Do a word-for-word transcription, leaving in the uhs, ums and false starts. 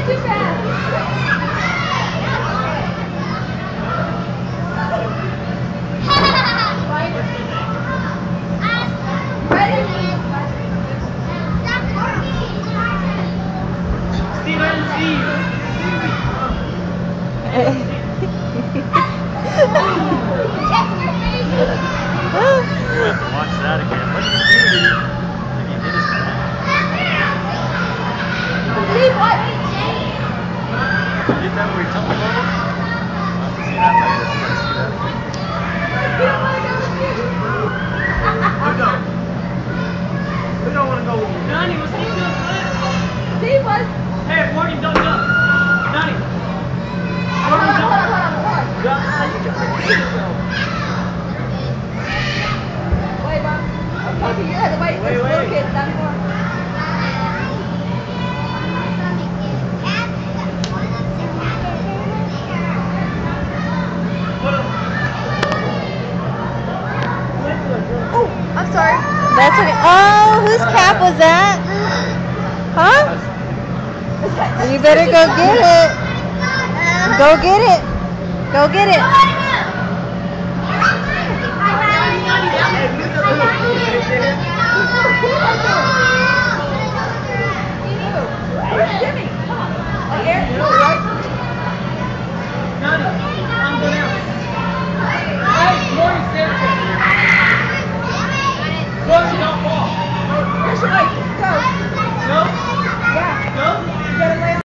too fast. You have to watch that again. What did you do? If you did his back. See what? You did that where he tumbled over? I'll have to see that later. You gotta see that again. We don't. We don't want to go with you. Donnie, what's he doing? See what? Hey, Morgan, don't jump. Donnie. Hold on, hold on, hold on, hold on. Wait, Mom. Okay, you have to wait for the little kids, not anymore. Oh, I'm sorry. That's okay. Oh, whose cap was that? Huh? You better go get it. Go get it. Go get it.